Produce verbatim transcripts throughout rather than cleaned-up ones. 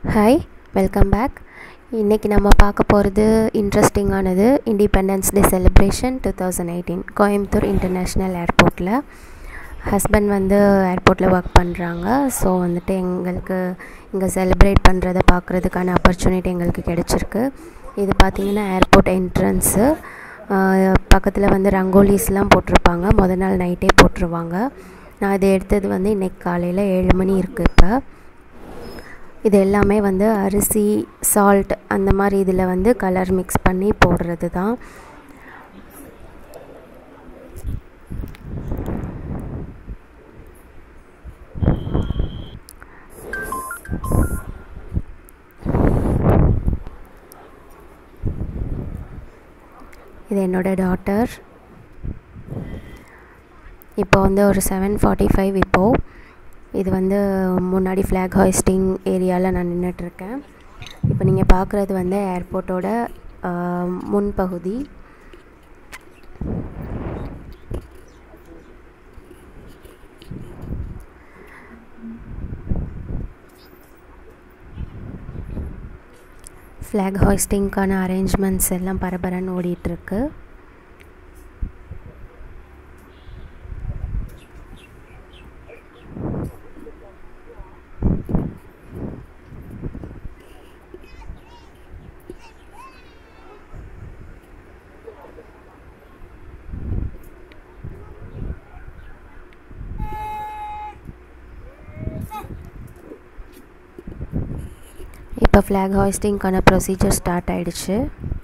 Hi, welcome back. இன்றைக்கி நம்ம பார்க்க போகிறது இன்ட்ரெஸ்டிங்கானது. Independence day celebration two thousand eighteen Coimbatore international ஏர்போர்ட்டில். ஹஸ்பண்ட் வந்து ஏர்போர்ட்டில் ஒர்க் பண்ணுறாங்க. ஸோ வந்துட்டு எங்களுக்கு இங்கே செலிப்ரேட் பண்ணுறதை பார்க்குறதுக்கான ஆப்பர்ச்சுனிட்டி எங்களுக்கு கிடச்சிருக்கு. இது பார்த்திங்கன்னா ஏர்போர்ட் என்ட்ரன்ஸு. பக்கத்தில் வந்து ரங்கோலிஸ்லாம் போட்டிருப்பாங்க. மொதல் நாள் நைட்டே போட்டுருவாங்க. நான் இதை எடுத்தது வந்து இன்றைக்கி காலையில் ஏழு மணி இருக்குது. இப்போ இது எல்லாமே வந்து அரிசி, சால்ட் அந்த மாதிரி இதில் வந்து கலர் மிக்ஸ் பண்ணி போடுறது தான். இது என்னோடய டாட்டர். இப்போ வந்து ஒரு செவன் ஃபார்ட்டி ஃபைவ் இப்போது. இது வந்து முன்னாடி ஃப்ளாக் ஹாய்ஸ்டிங் ஏரியாவில் நான் நின்றுட்டுருக்கேன். இப்போ நீங்கள் பார்க்குறது வந்து ஏர்போர்ட்டோட முன்பகுதி. ஃப்ளாக் ஹாய்ஸ்டிங்க்கான அரேஞ்ச்மெண்ட்ஸ் எல்லாம் பரபரன்னு ஓடிட்டுருக்கு. இப்போ ஃப்ளாக் ஹாய்ஸ்டிங்க்கான ப்ரொசீஜர் ஸ்டார்ட் ஆகிடுச்சு.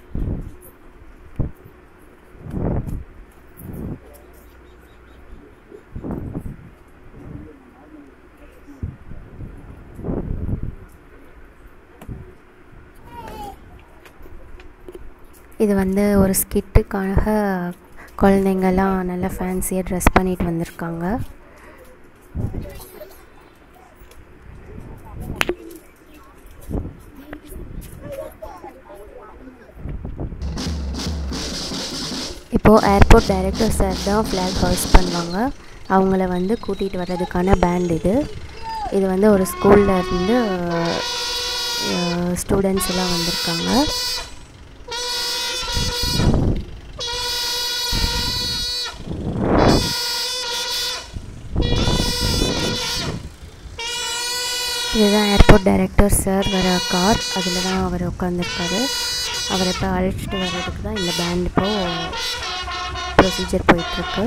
இது வந்து ஒரு ஸ்கிட்டுக்காக குழந்தைங்கள்லாம் நல்லா ஃபேன்சியாக ட்ரெஸ் பண்ணிட்டு வந்திருக்காங்க. இப்போது ஏர்போர்ட் டைரக்டர் சார் தான் ஃப்ளாக் ஹாய்ஸ்ட் பண்ணுவாங்க. அவங்கள வந்து கூட்டிகிட்டு வர்றதுக்கான பேண்ட் இது. இது வந்து ஒரு ஸ்கூலில் இருந்து ஸ்டூடெண்ட்ஸ் எல்லாம் வந்திருக்காங்க. இதுதான் ஏர்போர்ட் டைரக்டர் சார் வர கார். அதில் தான் அவர் உட்காந்துருக்காரு. அவரை இப்போ அழைச்சிட்டு வர்றதுக்கு தான் இந்த பேண்ட் இப்போது ப்ரொசீஜர் போயிட்டுருக்கு.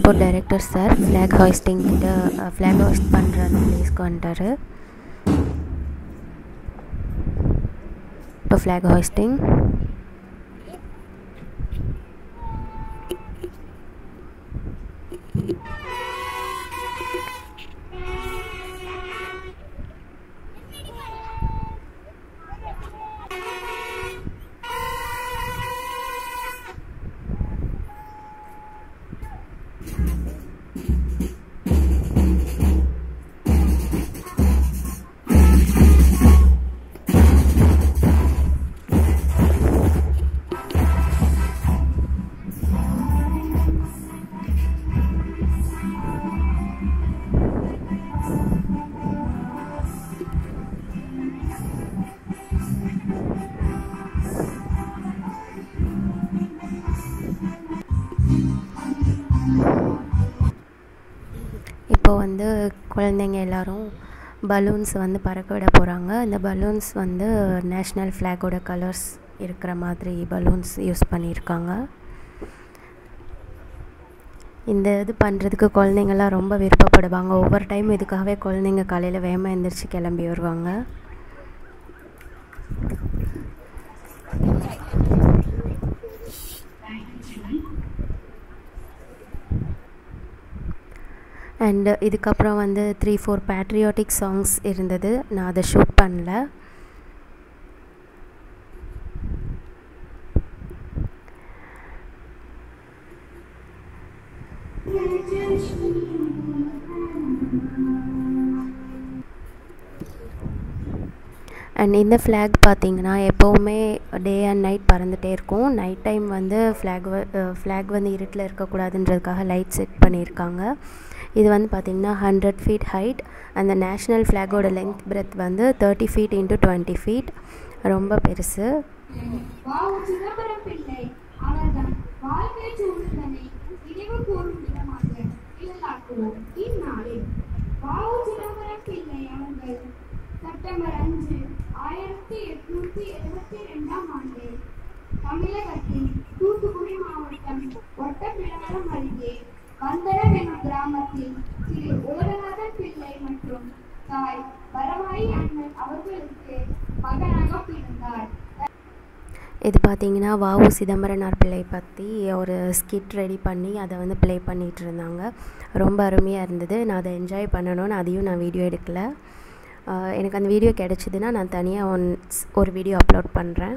airport director sir flag hoisting கிட்ட flag hoist பண்ற அந்த பிளேஸ்க்கு வந்துட்டாரு. இப்போ flag hoisting. இப்போ வந்து குழந்தைங்க எல்லாரும் பலூன்ஸ் வந்து பறக்க விட போகிறாங்க. இந்த பலூன்ஸ் வந்து நேஷ்னல் ஃப்ளாகோட கலர்ஸ் இருக்கிற மாதிரி பலூன்ஸ் யூஸ் பண்ணியிருக்காங்க. இந்த இது பண்ணுறதுக்கு குழந்தைங்கள்லாம் ரொம்ப விருப்பப்படுவாங்க. ஒவ்வொரு டைம் இதுக்காகவே குழந்தைங்க காலையில் வேகமாக எழுந்திரிச்சு கிளம்பி வருவாங்க. அண்ட் இதுக்கப்புறம் வந்து த்ரீ ஃபோர் பேட்ரியாட்டிக் சாங்ஸ் இருந்தது. நான் அதை ஷூட் பண்ணல. அண்ட் இந்த ஃப்ளாக் பார்த்திங்கன்னா எப்போவுமே டே அண்ட் நைட் பறந்துகிட்டே இருக்கும். நைட் டைம் வந்து ஃப்ளாக் ஃப்ளாக் வந்து இருட்டில் இருக்கக்கூடாதுன்றதுக்காக லைட் செட் பண்ணியிருக்காங்க. இது வந்து பார்த்திங்கன்னா ஹண்ட்ரட் ஃபீட் ஹைட். அந்த நேஷ்னல் ஃப்ளாகோட லென்த் பிரெத் வந்து thirty feet into twenty feet, ரொம்ப பெருசு. செப்டம்பர் அஞ்சு ஆயிரத்தி எட்நூத்தி எழுபத்தி ரெண்டாம் ஆண்டு தமிழகத்தின் தூத்துக்குடி மாவட்டம் ஒட்டப்பிடாரம் அருகே வந்தனம் என்னும் கிராமத்தில் திரு ஓரநாதன் பிள்ளை மற்றும் தாய் வரவாயி அண்ணன் அவர்களுக்கு மகனாக பிறந்தார். இது பார்த்திங்கன்னா வாவு சிதம்பரனார் பிள்ளை பற்றி ஒரு ஸ்கிட் ரெடி பண்ணி அதை வந்து ப்ளே பண்ணிகிட்டு இருந்தாங்க. ரொம்ப அருமையாக இருந்தது. நான் அதை என்ஜாய் பண்ணணும்னு அதையும் நான் வீடியோ எடுக்கலை. எனக்கு அந்த வீடியோ கிடச்சிதுன்னா நான் தனியாக ஒன்ஸ் ஒரு வீடியோ அப்லோட் பண்ணுறேன்.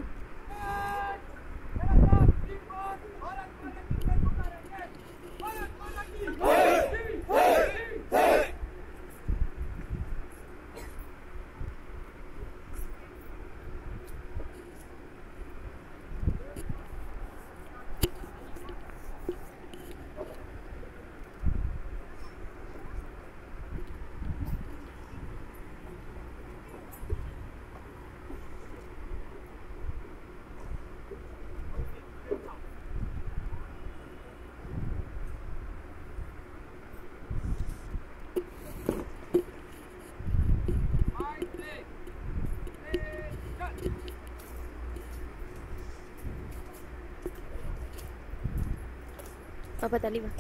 பாப்பா தள்ளி வா.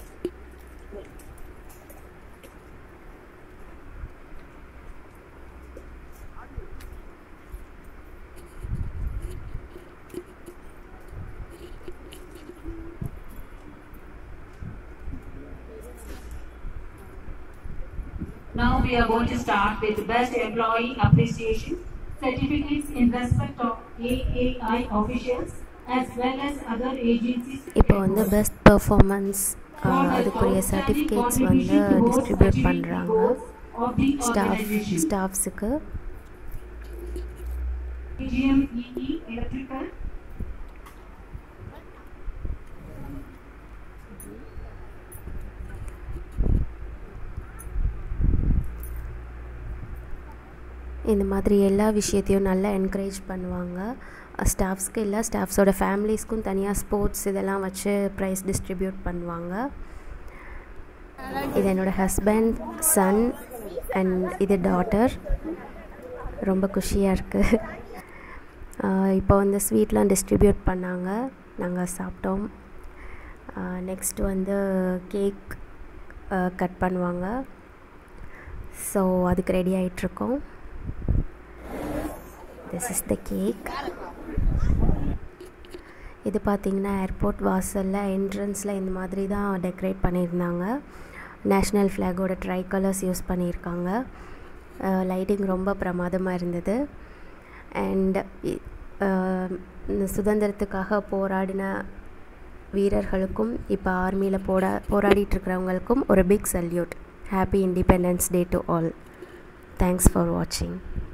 Now we are going to start with the Best Employee Appreciation Certificates in respect of A A I officials as well as other agencies. இப்போ வந்து பெஸ்ட் பெர்ஃபார்மன்ஸ் அதுக்குரிய சர்டிஃபிகேட்ஸ் வந்து டிஸ்ட்ரிபியூட் பண்ணுறாங்க ஸ்டாஃப் ஸ்டாஃப்ஸுக்கு. இந்த மாதிரி எல்லா விஷயத்தையும் நல்லா என்கரேஜ் பண்ணுவாங்க. ஸ்டாஃப்ஸ்க்கு இல்லை, ஸ்டாஃப்ஸோட ஃபேமிலிஸ்க்கும் தனியாக ஸ்போர்ட்ஸ் இதெல்லாம் வச்சு ப்ரைஸ் டிஸ்ட்ரிபியூட் பண்ணுவாங்க. இது என்னோடய ஹஸ்பண்ட், சன் அண்ட் இது டாட்டர். ரொம்ப குஷியாக இருக்குது. இப்போ வந்து ஸ்வீட்லாம் டிஸ்ட்ரிபியூட் பண்ணாங்க, நாங்கள் சாப்பிட்டோம். நெக்ஸ்ட் வந்து கேக் கட் பண்ணுவாங்க. ஸோ அதுக்கு ரெடி ஆகிட்ருக்கோம். This is the cake. இது பார்த்திங்கன்னா ஏர்போர்ட் வாசலில் என்ட்ரன்ஸில் இந்த மாதிரி தான் டெக்கரேட் பண்ணியிருந்தாங்க. நேஷ்னல் ஃப்ளாகோட ட்ரை கலர்ஸ் யூஸ் பண்ணியிருக்காங்க. லைட்டிங் ரொம்ப பிரமாதமாக இருந்தது. அண்ட் சுதந்திரத்துக்காக போராடின வீரர்களுக்கும் இப்போ ஆர்மியில் போடா போராடிட்டுருக்கிறவங்களுக்கும் ஒரு big salute. Happy independence day to all. Thanks for வாட்சிங்.